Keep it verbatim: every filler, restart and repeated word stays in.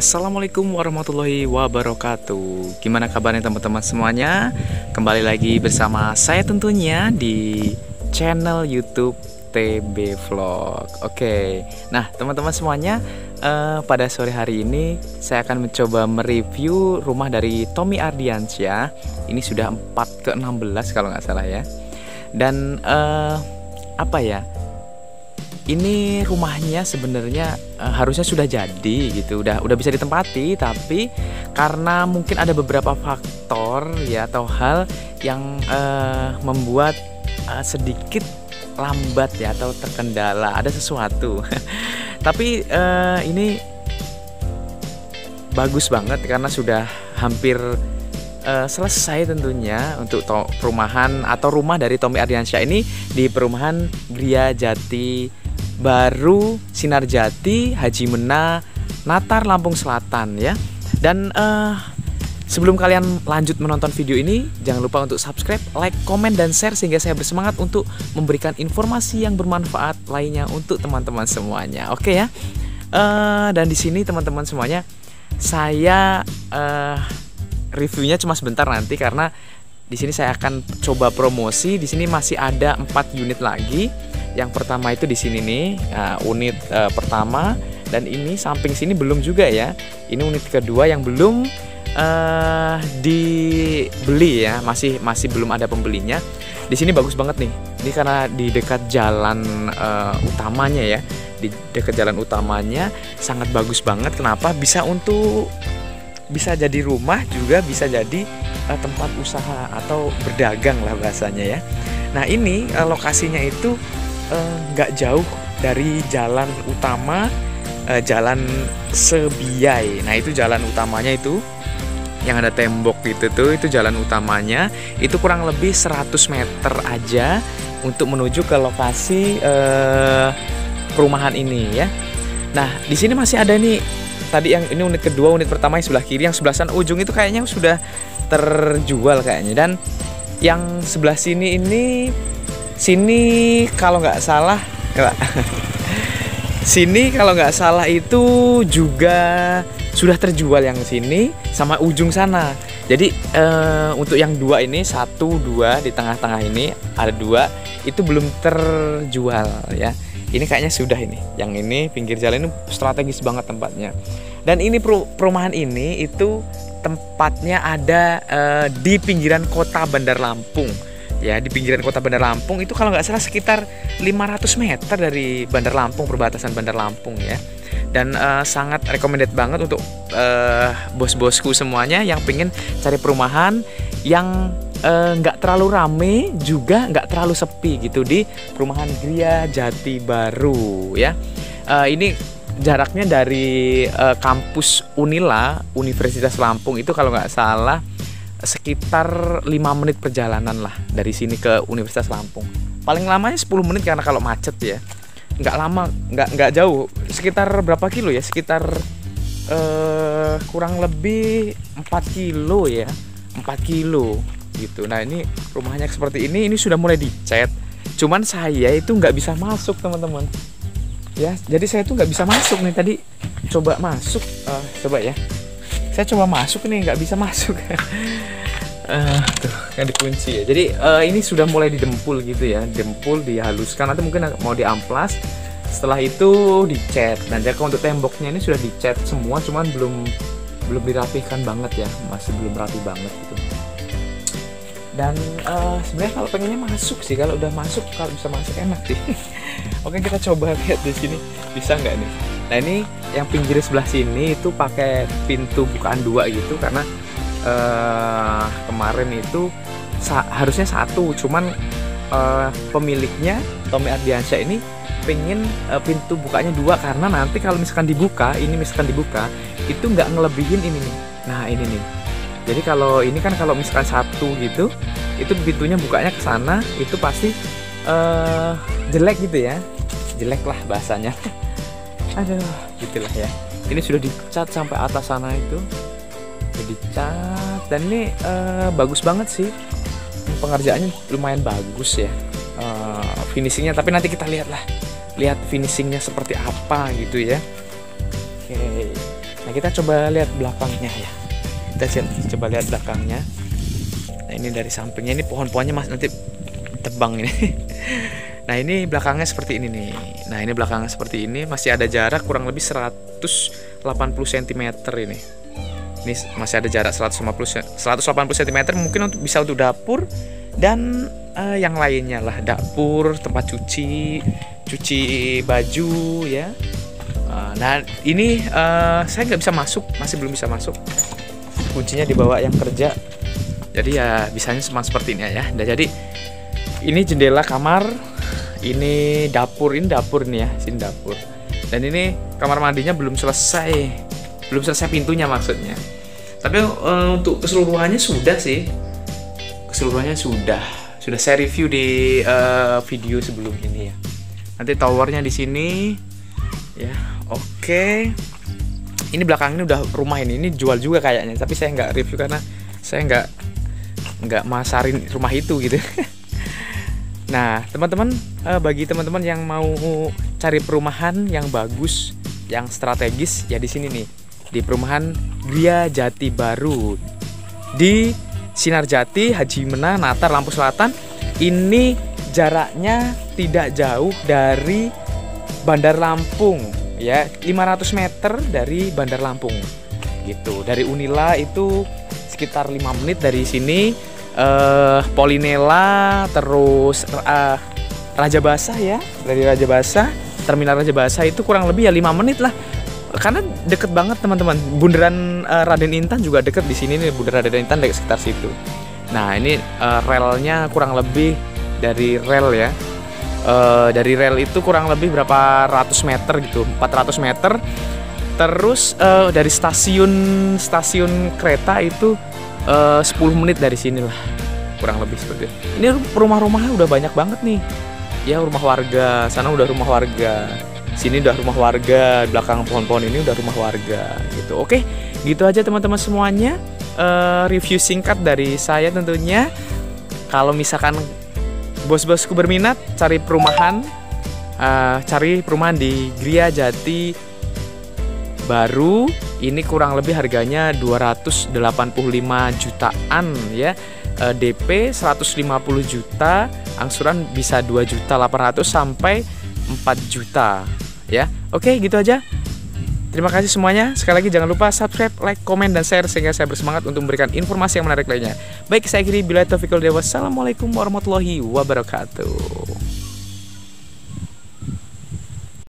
Assalamualaikum warahmatullahi wabarakatuh. Gimana kabarnya teman-teman semuanya? Kembali lagi bersama saya tentunya di channel YouTube T B Vlog. Oke, nah teman-teman semuanya, eh, pada sore hari ini saya akan mencoba mereview rumah dari Tommy Ardiansyah. Ini sudah empat ke enam belas kalau nggak salah ya. Dan eh, apa ya? Ini rumahnya sebenarnya uh, harusnya sudah jadi gitu, udah udah bisa ditempati, tapi karena mungkin ada beberapa faktor ya atau hal yang uh, membuat uh, sedikit lambat ya atau terkendala, ada sesuatu. Tapi uh, ini bagus banget karena sudah hampir uh, selesai tentunya untuk perumahan atau rumah dari Tommy Ardiansyah ini di perumahan Gria Jati Baru, Sinarjati, Haji Mena, Natar, Lampung Selatan ya. Dan uh, sebelum kalian lanjut menonton video ini, jangan lupa untuk subscribe, like, komen, dan share sehingga saya bersemangat untuk memberikan informasi yang bermanfaat lainnya untuk teman-teman semuanya. Oke ya. Uh, dan di sini teman-teman semuanya, saya uh, reviewnya cuma sebentar nanti karena di sini saya akan coba promosi. Di sini masih ada empat unit lagi. Yang pertama itu di sini nih, nah, unit uh, pertama, dan ini samping sini belum juga ya. Ini unit kedua yang belum uh, dibeli ya, masih masih belum ada pembelinya. Di sini bagus banget nih. Ini karena di dekat jalan uh, utamanya ya, di dekat jalan utamanya sangat bagus banget. Kenapa? Bisa untuk bisa jadi rumah juga bisa jadi uh, tempat usaha atau berdagang lah bahasanya ya. Nah ini uh, lokasinya itu nggak uh, jauh dari jalan utama, uh, jalan Sebiai. Nah itu jalan utamanya itu yang ada tembok gitu tuh, itu jalan utamanya. Itu kurang lebih seratus meter aja untuk menuju ke lokasi uh, perumahan ini ya. Nah di sini masih ada nih. Tadi yang ini unit kedua, unit pertama yang sebelah kiri, yang sebelah sana ujung itu kayaknya sudah terjual kayaknya. Dan yang sebelah sini ini sini kalau nggak salah sini kalau nggak salah itu juga sudah terjual yang sini sama ujung sana. Jadi eh, untuk yang dua ini, satu dua di tengah-tengah ini ada dua, itu belum terjual ya. Ini kayaknya sudah ini. Yang ini pinggir jalan ini strategis banget tempatnya. Dan ini perumahan ini itu tempatnya ada eh, di pinggiran kota Bandar Lampung. Ya, di pinggiran kota Bandar Lampung itu kalau nggak salah sekitar lima ratus meter dari Bandar Lampung, perbatasan Bandar Lampung ya. Dan uh, sangat recommended banget untuk uh, bos-bosku semuanya yang pengen cari perumahan yang nggak uh, terlalu rame juga nggak terlalu sepi gitu di perumahan Gria Jati Baru ya. Uh, ini jaraknya dari uh, kampus Unila Universitas Lampung itu kalau nggak salah sekitar lima menit perjalanan lah dari sini ke Universitas Lampung. Paling lamanya sepuluh menit karena kalau macet ya. Nggak lama, nggak nggak jauh. Sekitar berapa kilo ya? Sekitar uh, kurang lebih empat kilo ya. empat kilo gitu. Nah, ini rumahnya seperti ini, ini sudah mulai dicat. Cuman saya itu nggak bisa masuk, teman-teman. Ya, jadi saya tuh nggak bisa masuk nih tadi. Coba masuk, uh, coba ya. Saya coba masuk nih, nggak bisa masuk. uh, tuh kan dikunci ya. Jadi uh, ini sudah mulai didempul gitu ya, dempul, dihaluskan, nanti mungkin mau diamplas. Setelah itu dicat. Nah, jadi untuk temboknya ini sudah dicat semua, cuman belum belum dirapihkan banget ya, masih belum rapi banget gitu. Dan uh, sebenarnya kalau pengennya masuk sih, kalau udah masuk, kalau bisa masuk enak sih. Oke, kita coba lihat di sini bisa nggak nih. Nah ini yang pinggir sebelah sini itu pakai pintu bukaan dua gitu karena uh, kemarin itu sa harusnya satu, cuman uh, pemiliknya Tommy Ardiansyah ini pengen uh, pintu bukanya dua karena nanti kalau misalkan dibuka, ini misalkan dibuka itu nggak ngelebihin ini nih. Nah ini nih. Jadi kalau ini kan kalau misalkan satu gitu, itu pintunya bukanya ke sana, itu pasti uh, jelek gitu ya, jelek lah bahasanya. Aduh, gitulah ya. Ini sudah dicat sampai atas sana itu, sudah dicat, dan ini uh, bagus banget sih. Pengerjaannya lumayan bagus ya, uh, finishingnya. Tapi nanti kita lihat lah, lihat finishingnya seperti apa gitu ya. Oke. Nah Nah, kita coba lihat belakangnya ya. Kita coba lihat belakangnya. Nah, ini dari sampingnya, ini pohon-pohonnya masih nanti tebang ini. Nah, ini belakangnya seperti ini nih. Nah, ini belakangnya seperti ini, masih ada jarak kurang lebih seratus delapan puluh sentimeter ini. Ini masih ada jarak seratus delapan puluh sentimeter, mungkin untuk bisa untuk dapur dan uh, yang lainnya lah, dapur, tempat cuci, cuci baju ya. Uh, nah, ini uh, saya nggak bisa masuk, masih belum bisa masuk. Kuncinya dibawa yang kerja. Jadi ya bisanya cuma seperti ini ya. Nah, jadi ini jendela kamar, ini dapur, ini dapur nih ya, sini dapur. Dan ini kamar mandinya belum selesai, belum selesai pintunya maksudnya. Tapi uh, untuk keseluruhannya sudah sih, keseluruhannya sudah, sudah saya review di uh, video sebelum ini ya. Nanti towernya di sini, ya, oke. Okay. Ini belakang ini udah rumah ini, ini jual juga kayaknya, tapi saya nggak review karena saya nggak nggak masarin rumah itu gitu. Nah, teman-teman, bagi teman-teman yang mau cari perumahan yang bagus, yang strategis, ya di sini nih, di perumahan Gria Jati Baru di Sinarjati, Haji Mena, Natar, Lampung Selatan. Ini jaraknya tidak jauh dari Bandar Lampung, ya, lima ratus meter dari Bandar Lampung, gitu. Dari Unila itu sekitar lima menit dari sini. Uh, Polinela, terus uh, Raja Basah ya, dari Raja Basah, terminal Raja Basah itu kurang lebih ya lima menit lah, karena deket banget teman-teman. Bundaran uh, Raden Intan juga deket di sini nih, Bundaran Raden Intan dekat sekitar situ. Nah, ini uh, relnya kurang lebih dari rel ya, uh, dari rel itu kurang lebih berapa ratus meter gitu, empat ratus meter. Terus uh, dari stasiun stasiun kereta itu Uh, sepuluh menit dari sini lah, kurang lebih seperti itu. Ini rumah-rumahnya udah banyak banget nih, ya, rumah warga. Sana udah rumah warga, sini udah rumah warga, belakang pohon-pohon ini udah rumah warga gitu. Oke, gitu aja teman-teman semuanya, uh, review singkat dari saya tentunya. Kalau misalkan bos-bosku berminat cari perumahan, uh, cari perumahan di Gria Jati Baru, ini kurang lebih harganya dua ratus delapan puluh lima jutaan ya, e, D P seratus lima puluh juta, angsuran bisa dua juta delapan ratus sampai empat juta ya. Oke, gitu aja. Terima kasih semuanya. Sekali lagi jangan lupa subscribe, like, komen, dan share sehingga saya bersemangat untuk memberikan informasi yang menarik lainnya. Baik, saya akhiri, billahi taufiq wal hidayah. Wassalamualaikum warahmatullahi wabarakatuh.